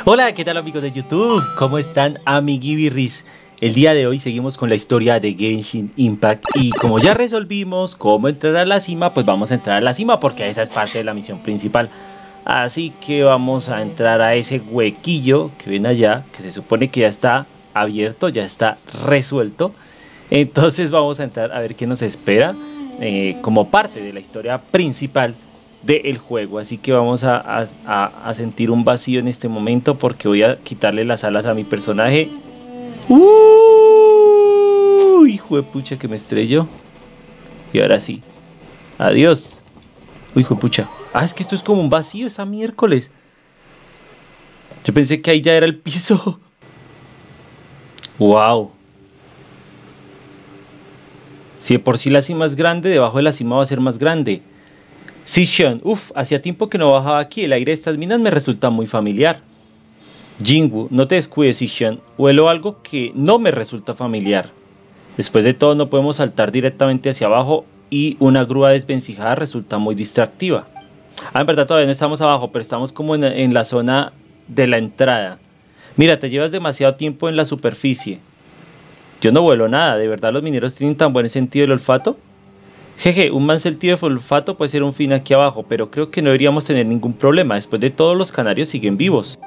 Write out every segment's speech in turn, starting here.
Hola, ¿qué tal amigos de YouTube? ¿Cómo están, amiguibirris? El día de hoy seguimos con la historia de Genshin Impact y como ya resolvimos cómo entrar a la cima, pues vamos a entrar a la cima porque esa es parte de la misión principal. Así que vamos a entrar a ese huequillo que ven allá, que se supone que ya está abierto, ya está resuelto. Entonces vamos a entrar a ver qué nos espera como parte de la historia principal del juego. Así que vamos a sentir un vacío en este momento porque voy a quitarle las alas a mi personaje. Hijo de pucha que me estrelló. Y ahora sí. Adiós. Hijo de pucha. Ah, es que esto es como un vacío, esa miércoles. Yo pensé que ahí ya era el piso. Wow. Si de por sí la cima es grande, debajo de la cima va a ser más grande. Sishan, hacía tiempo que no bajaba aquí, el aire de estas minas me resulta muy familiar. Jinwoo, no te descuides, Sishan, huelo algo que no me resulta familiar. Después de todo no podemos saltar directamente hacia abajo y una grúa desvencijada resulta muy distractiva. En verdad todavía no estamos abajo, pero estamos como en la zona de la entrada. Mira, te llevas demasiado tiempo en la superficie. Yo no vuelo nada, ¿de verdad los mineros tienen tan buen sentido del olfato? Jeje, un mal sentido de olfato puede ser un fin aquí abajo, pero creo que no deberíamos tener ningún problema. Después de todo, los canarios siguen vivos.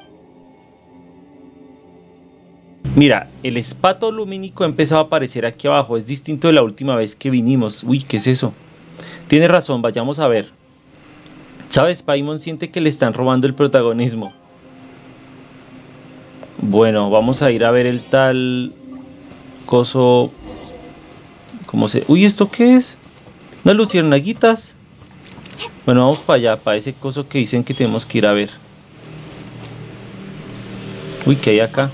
Mira, el espato lumínico ha empezado a aparecer aquí abajo. Es distinto de la última vez que vinimos. Uy, ¿qué es eso? Tienes razón, vayamos a ver. ¿Sabes? Paimon siente que le están robando el protagonismo. Bueno, vamos a ir a ver el tal coso. ¿Cómo se...? Uy, ¿esto qué es? ¿Unas luciernaguitas? Bueno, vamos para allá, para ese coso que dicen que tenemos que ir a ver. Uy, ¿qué hay acá?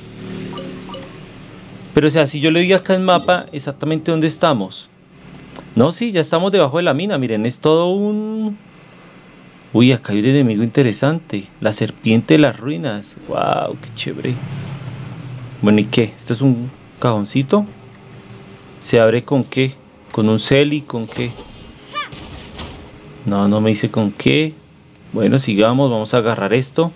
Pero o sea, si yo le doy acá en mapa, exactamente dónde estamos. No, sí, ya estamos debajo de la mina, miren, es todo un... Uy, acá hay un enemigo interesante. La serpiente de las ruinas. Wow, qué chévere. Bueno, ¿y qué? ¿Esto es un cajoncito? ¿Se abre con qué? ¿Con un celi? ¿Con qué? No, no me dice con qué. Bueno, sigamos, vamos a agarrar esto.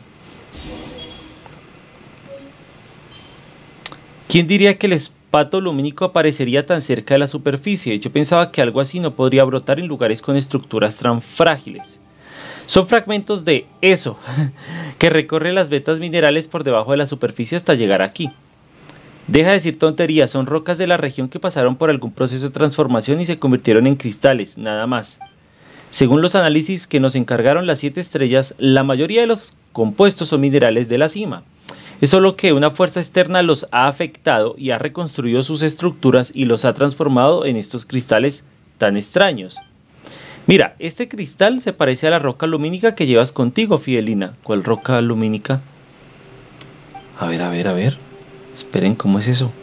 ¿Quién diría que el espato lumínico aparecería tan cerca de la superficie? Yo pensaba que algo así no podría brotar en lugares con estructuras tan frágiles. Son fragmentos de eso, que recorren las vetas minerales por debajo de la superficie hasta llegar aquí. Deja de decir tonterías, son rocas de la región que pasaron por algún proceso de transformación y se convirtieron en cristales, nada más. Según los análisis que nos encargaron las 7 estrellas, la mayoría de los compuestos son minerales de la cima. Es solo que una fuerza externa los ha afectado y ha reconstruido sus estructuras y los ha transformado en estos cristales tan extraños. Mira, este cristal se parece a la roca lumínica que llevas contigo, Fidelina. ¿Cuál roca lumínica? A ver. Esperen, ¿cómo es eso?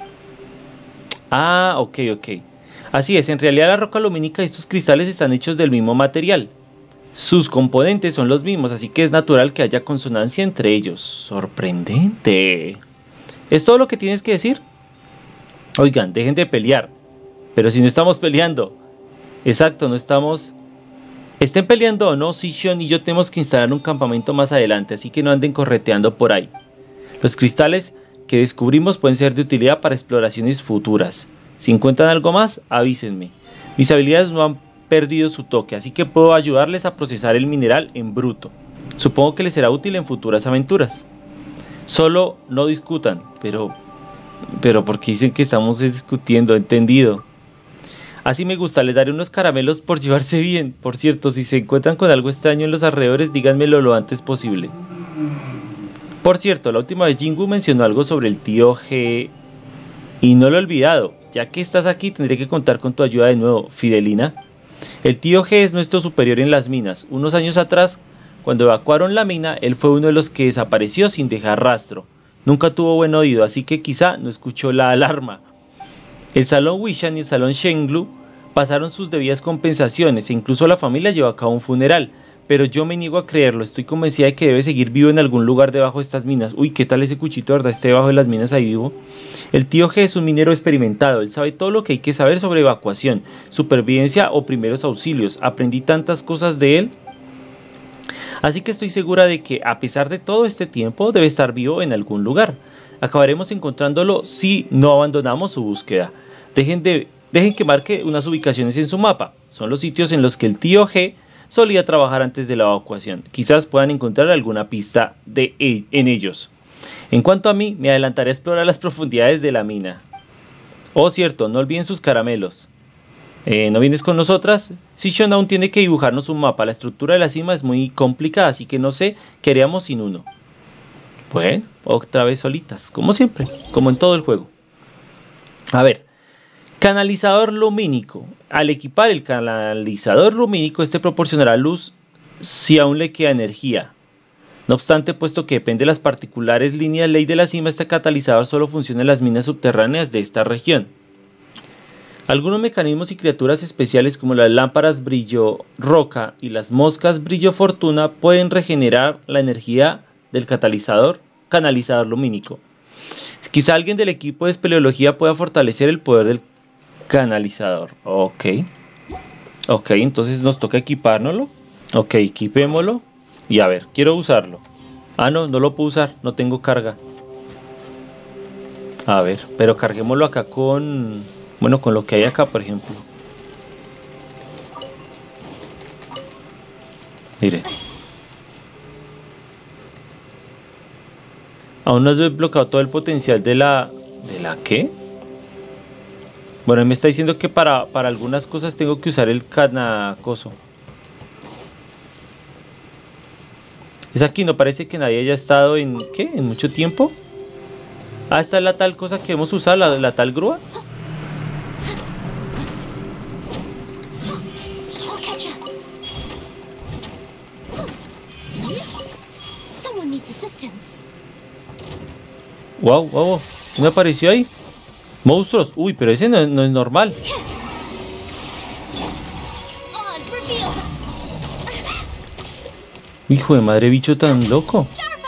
Ah, ok. Así es, en realidad la roca lumínica y estos cristales están hechos del mismo material. Sus componentes son los mismos, así que es natural que haya consonancia entre ellos. ¡Sorprendente! ¿Es todo lo que tienes que decir? Oigan, dejen de pelear. Pero si no estamos peleando. Exacto, no estamos... Estén peleando o no, Sishan y yo tenemos que instalar un campamento más adelante, así que no anden correteando por ahí. Los cristales que descubrimos pueden ser de utilidad para exploraciones futuras. Si encuentran algo más, avísenme. Mis habilidades no han perdido su toque, así que puedo ayudarles a procesar el mineral en bruto. Supongo que les será útil en futuras aventuras. Solo no discutan, pero porque dicen que estamos discutiendo, entendido. Así me gusta, les daré unos caramelos por llevarse bien. Por cierto, si se encuentran con algo extraño en los alrededores, díganmelo lo antes posible. Por cierto, la última vez Jinwoo mencionó algo sobre el tío G. Y no lo he olvidado. Ya que estás aquí, tendré que contar con tu ayuda de nuevo, Fidelina. El tío G es nuestro superior en las minas. Unos años atrás, cuando evacuaron la mina, él fue uno de los que desapareció sin dejar rastro. Nunca tuvo buen oído, así que quizá no escuchó la alarma. El salón Wishan y el salón Shenglu pasaron sus debidas compensaciones e incluso la familia llevó a cabo un funeral. Pero yo me niego a creerlo, estoy convencida de que debe seguir vivo en algún lugar debajo de estas minas. Uy, ¿qué tal ese cuchito, verdad? Está debajo de las minas ahí vivo. El tío G es un minero experimentado, él sabe todo lo que hay que saber sobre evacuación, supervivencia o primeros auxilios. Aprendí tantas cosas de él. Así que estoy segura de que a pesar de todo este tiempo debe estar vivo en algún lugar. Acabaremos encontrándolo si no abandonamos su búsqueda. Dejen que marque unas ubicaciones en su mapa. Son los sitios en los que el tío G solía trabajar antes de la evacuación. Quizás puedan encontrar alguna pista en ellos. En cuanto a mí, me adelantaré a explorar las profundidades de la mina. Oh, cierto, no olviden sus caramelos. ¿No vienes con nosotras? Sichon aún tiene que dibujarnos un mapa. La estructura de la cima es muy complicada, así que no sé qué haríamos sin uno. Bueno, otra vez solitas, como siempre, como en todo el juego. A ver, canalizador lumínico. Al equipar el canalizador lumínico, este proporcionará luz si aún le queda energía. No obstante, puesto que depende de las particulares líneas ley de la cima, este catalizador solo funciona en las minas subterráneas de esta región. Algunos mecanismos y criaturas especiales como las lámparas brillo roca y las moscas brillo fortuna pueden regenerar la energía del canalizador lumínico. Quizá alguien del equipo de espeleología pueda fortalecer el poder del canalizador. Ok, entonces nos toca equipárnoslo. Ok, equipémoslo. Y a ver, quiero usarlo. Ah, no lo puedo usar, no tengo carga. A ver, pero carguémoslo acá con... Bueno, con lo que hay acá, por ejemplo. Mire. Aún no has desbloqueado todo el potencial de la... ¿De la qué? Bueno, me está diciendo que para algunas cosas tengo que usar el canacoso. Es aquí, no parece que nadie haya estado en... ¿Qué? ¿En mucho tiempo? Ah, esta es la tal cosa que hemos usado, la tal grúa. Wow, ¿qué me apareció ahí? Monstruos, uy, pero ese no es normal. Hijo de madre, bicho tan loco.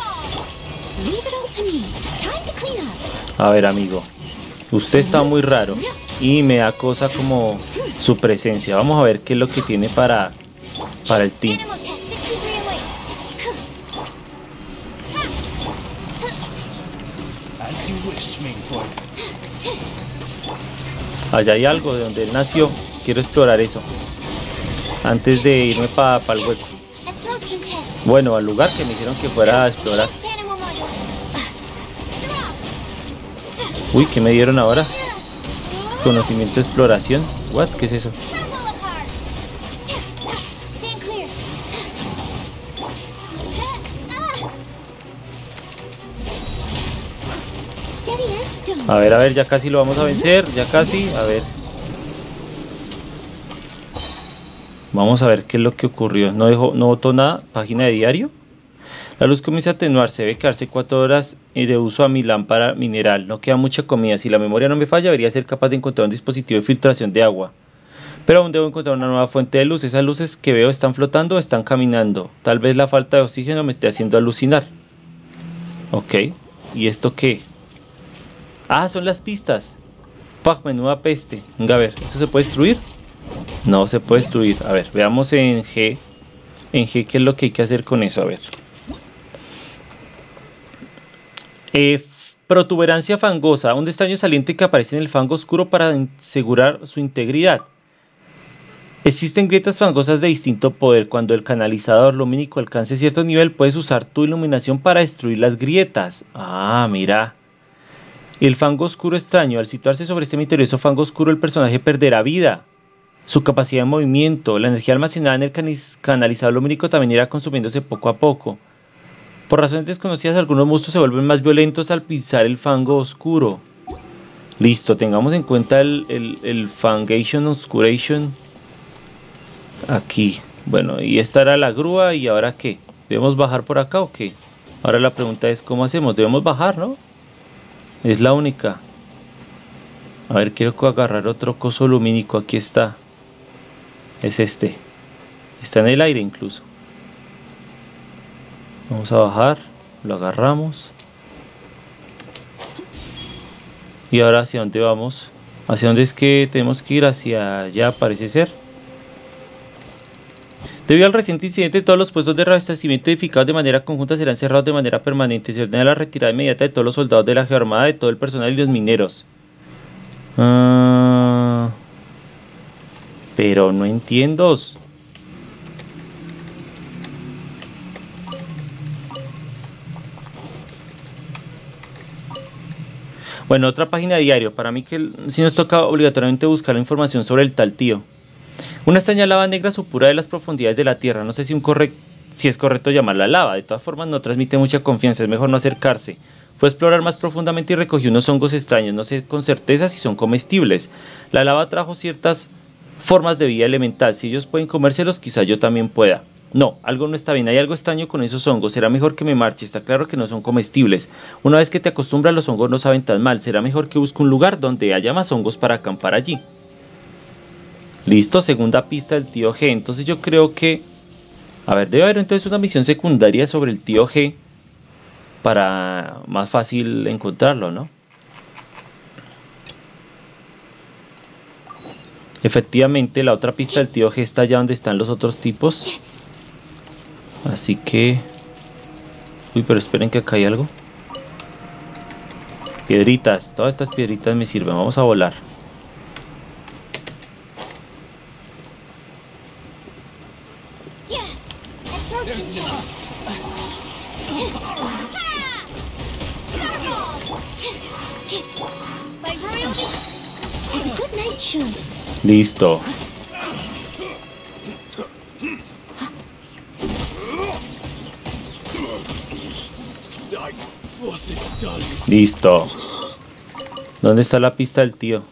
A ver, amigo, usted está muy raro y me da cosa como su presencia. Vamos a ver qué es lo que tiene para el team. Allá hay algo de donde él nació. Quiero explorar eso antes de irme para el hueco. Bueno, al lugar que me dijeron que fuera a explorar. Uy, ¿qué me dieron ahora? Conocimiento de exploración. What? ¿Qué es eso? A ver, ya casi lo vamos a vencer, ya casi, a ver. Vamos a ver qué es lo que ocurrió. No botó nada, página de diario. La luz comienza a atenuarse, debe quedarse 4 horas de uso a mi lámpara mineral. No queda mucha comida, si la memoria no me falla, debería ser capaz de encontrar un dispositivo de filtración de agua. Pero aún debo encontrar una nueva fuente de luz. Esas luces que veo están flotando o están caminando. Tal vez la falta de oxígeno me esté haciendo alucinar. Ok, ¿y esto qué? Ah, son las pistas. ¡Pah! Menuda peste. Venga, a ver, ¿eso se puede destruir? No se puede destruir. A ver, veamos en G. En G, ¿qué es lo que hay que hacer con eso? A ver. Protuberancia fangosa. Un extraño saliente que aparece en el fango oscuro para asegurar su integridad. Existen grietas fangosas de distinto poder. Cuando el canalizador lumínico alcance cierto nivel, puedes usar tu iluminación para destruir las grietas. Ah, mira. El fango oscuro extraño. Al situarse sobre este misterioso fango oscuro, el personaje perderá vida, su capacidad de movimiento. La energía almacenada en el canalizador lumínico también irá consumiéndose poco a poco. Por razones desconocidas, algunos monstruos se vuelven más violentos al pisar el fango oscuro. Listo, tengamos en cuenta el Fangation Oscuration. Aquí. Bueno, y esta era la grúa. ¿Y ahora qué? ¿Debemos bajar por acá o qué? Ahora la pregunta es, ¿cómo hacemos? Debemos bajar, ¿no? Es la única. A ver, quiero agarrar otro coso lumínico. Aquí está. Es este. Está en el aire incluso. Vamos a bajar. Lo agarramos. Y ahora, ¿hacia dónde vamos? ¿Hacia dónde es que tenemos que ir? Hacia allá, parece ser. Debido al reciente incidente, todos los puestos de reabastecimiento edificados de manera conjunta serán cerrados de manera permanente. Se ordena la retirada inmediata de todos los soldados de la Geoarmada, de todo el personal y los mineros. Pero no entiendo. Bueno, otra página de diario. Para mí que sí nos toca obligatoriamente buscar la información sobre el tal tío. Una extraña lava negra supura de las profundidades de la Tierra. No sé si es correcto llamarla lava. De todas formas no transmite mucha confianza. Es mejor no acercarse. Fue a explorar más profundamente y recogió unos hongos extraños. No sé con certeza si son comestibles. La lava trajo ciertas formas de vida elemental. Si ellos pueden comérselos, quizá yo también pueda. No, algo no está bien, hay algo extraño con esos hongos, será mejor que me marche, está claro que no son comestibles. Una vez que te acostumbras, los hongos no saben tan mal, será mejor que busque un lugar donde haya más hongos para acampar allí. Listo, segunda pista del tío G, entonces yo creo que... A ver, debe haber entonces una misión secundaria sobre el tío G para más fácil encontrarlo, ¿no? Efectivamente, la otra pista del tío G está allá donde están los otros tipos. Así que... Uy, pero esperen que acá hay algo. Piedritas, todas estas piedritas me sirven. Vamos a volar. Listo. Listo. ¿Dónde está la pista del tío?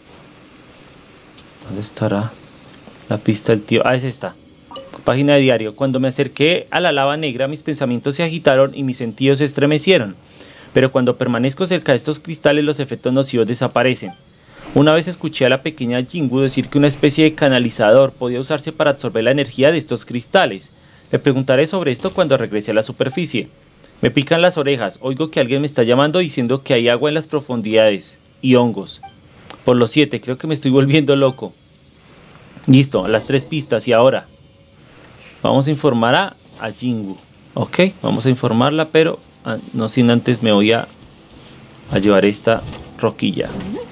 ¿Dónde estará la pista del tío? Ah, es esta. Página de diario. Cuando me acerqué a la lava negra, mis pensamientos se agitaron y mis sentidos se estremecieron. Pero cuando permanezco cerca de estos cristales, los efectos nocivos desaparecen. Una vez escuché a la pequeña Jingu decir que una especie de canalizador podía usarse para absorber la energía de estos cristales. Le preguntaré sobre esto cuando regrese a la superficie. Me pican las orejas, oigo que alguien me está llamando diciendo que hay agua en las profundidades y hongos. Por los 7, creo que me estoy volviendo loco. Listo, a las 3 pistas y ahora vamos a informar a Jingu. Ok, vamos a informarla, pero no sin antes me voy a llevar esta roquilla.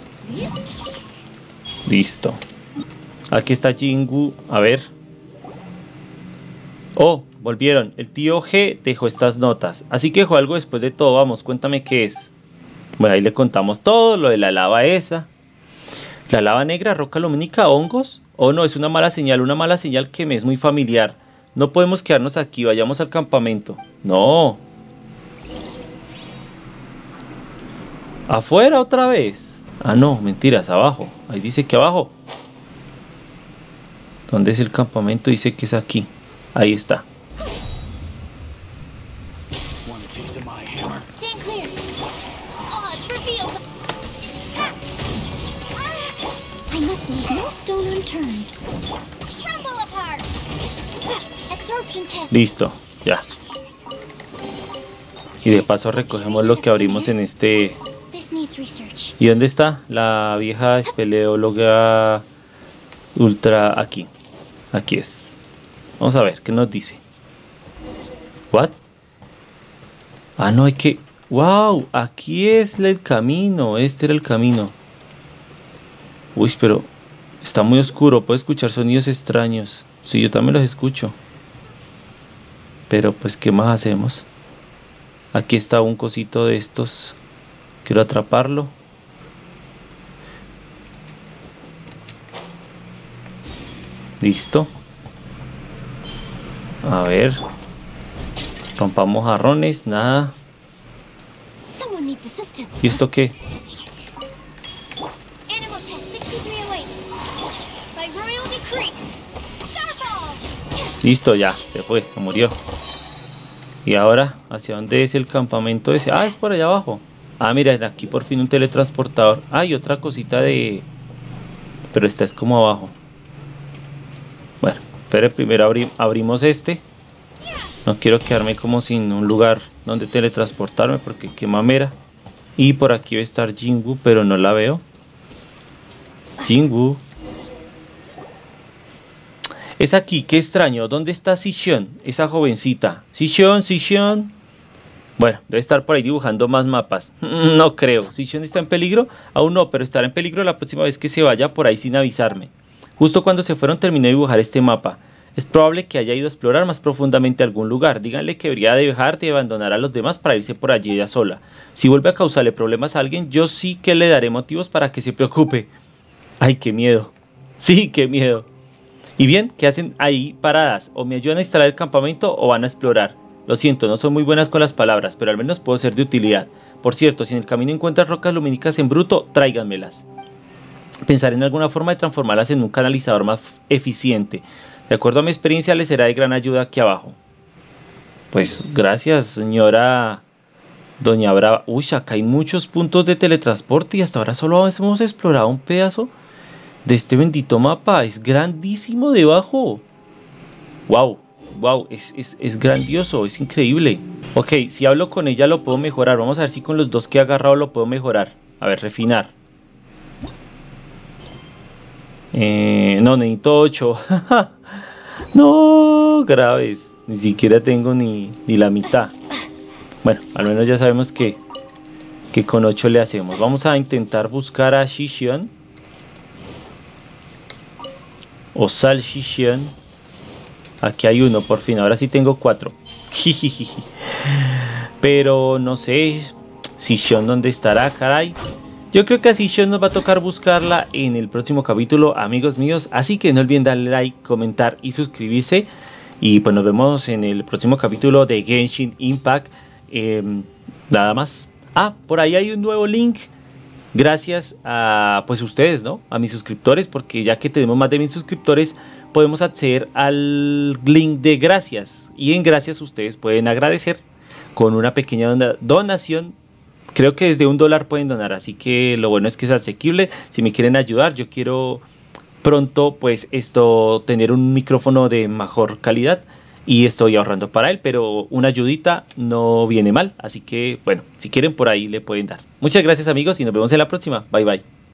Listo. Aquí está Jingu, a ver. Oh, volvieron. El tío G dejó estas notas. Así que dejó algo después de todo. Vamos, cuéntame qué es. Bueno, ahí le contamos todo. Lo de la lava esa. La lava negra, roca lumínica, hongos. Oh no, es una mala señal. Una mala señal que me es muy familiar. No podemos quedarnos aquí. Vayamos al campamento. No. Afuera otra vez. Ah no, mentiras, abajo. Ahí dice que abajo. ¿Dónde es el campamento? Dice que es aquí. Ahí está. Listo, ya. Y de paso recogemos lo que abrimos en este... ¿Y dónde está? La vieja espeleóloga ultra aquí. Aquí es. Vamos a ver, ¿qué nos dice? ¿What? Ah, no, hay que... ¡Wow! Aquí es el camino. Este era el camino. Uy, pero... Está muy oscuro. Puedo escuchar sonidos extraños. Sí, yo también los escucho. Pero pues, ¿qué más hacemos? Aquí está un cosito de estos. Quiero atraparlo. Listo. A ver. Rompamos jarrones, nada. ¿Y esto qué? Listo, ya, se fue, se murió. Y ahora, ¿hacia dónde es el campamento ese? Ah, es por allá abajo. Ah, mira, aquí por fin un teletransportador. Ah, y otra cosita de... Pero esta es como abajo. Bueno, pero primero abrimos este. No quiero quedarme como sin un lugar donde teletransportarme porque qué mamera. Y por aquí va a estar Jingu, pero no la veo. Jingu. Es aquí, qué extraño. ¿Dónde está Sichon? Esa jovencita. Sichon, Sichon. Bueno, debe estar por ahí dibujando más mapas. No creo. ¿Sichon está en peligro? Aún no, pero estará en peligro la próxima vez que se vaya por ahí sin avisarme. Justo cuando se fueron terminó de dibujar este mapa. Es probable que haya ido a explorar más profundamente algún lugar. Díganle que debería dejar de abandonar a los demás para irse por allí ella sola. Si vuelve a causarle problemas a alguien, yo sí que le daré motivos para que se preocupe. Ay, qué miedo. Sí, qué miedo. Y bien, ¿qué hacen ahí paradas? O me ayudan a instalar el campamento o van a explorar. Lo siento, no son muy buenas con las palabras, pero al menos puedo ser de utilidad. Por cierto, si en el camino encuentran rocas lumínicas en bruto, tráiganmelas. Pensaré en alguna forma de transformarlas en un canalizador más eficiente. De acuerdo a mi experiencia, les será de gran ayuda aquí abajo. Pues gracias, señora Doña Brava. Uy, acá hay muchos puntos de teletransporte y hasta ahora solo hemos explorado un pedazo de este bendito mapa. Es grandísimo debajo. Wow, wow, es grandioso, es increíble. Ok, si hablo con ella lo puedo mejorar. Vamos a ver si con los dos que he agarrado lo puedo mejorar. A ver, refinar. No, necesito 8. No, graves. Ni siquiera tengo ni la mitad. Bueno, al menos ya sabemos que con 8 le hacemos. Vamos a intentar buscar a Sichon. O Sal Sichon. Aquí hay uno, por fin. Ahora sí tengo 4. Pero no sé. Sichon, ¿dónde estará, caray? Yo creo que a Sichon nos va a tocar buscarla en el próximo capítulo, amigos míos. Así que no olviden darle like, comentar y suscribirse. Y pues nos vemos en el próximo capítulo de Genshin Impact. Nada más. Por ahí hay un nuevo link. Gracias a pues ustedes, ¿no? A mis suscriptores, porque ya que tenemos más de 1000 suscriptores, podemos acceder al link de gracias. Y en gracias ustedes pueden agradecer con una pequeña donación. Creo que desde $1 pueden donar, así que lo bueno es que es asequible. Si me quieren ayudar, yo quiero pronto pues tener un micrófono de mejor calidad y estoy ahorrando para él, pero una ayudita no viene mal, así que bueno, si quieren por ahí le pueden dar. Muchas gracias amigos y nos vemos en la próxima. Bye bye.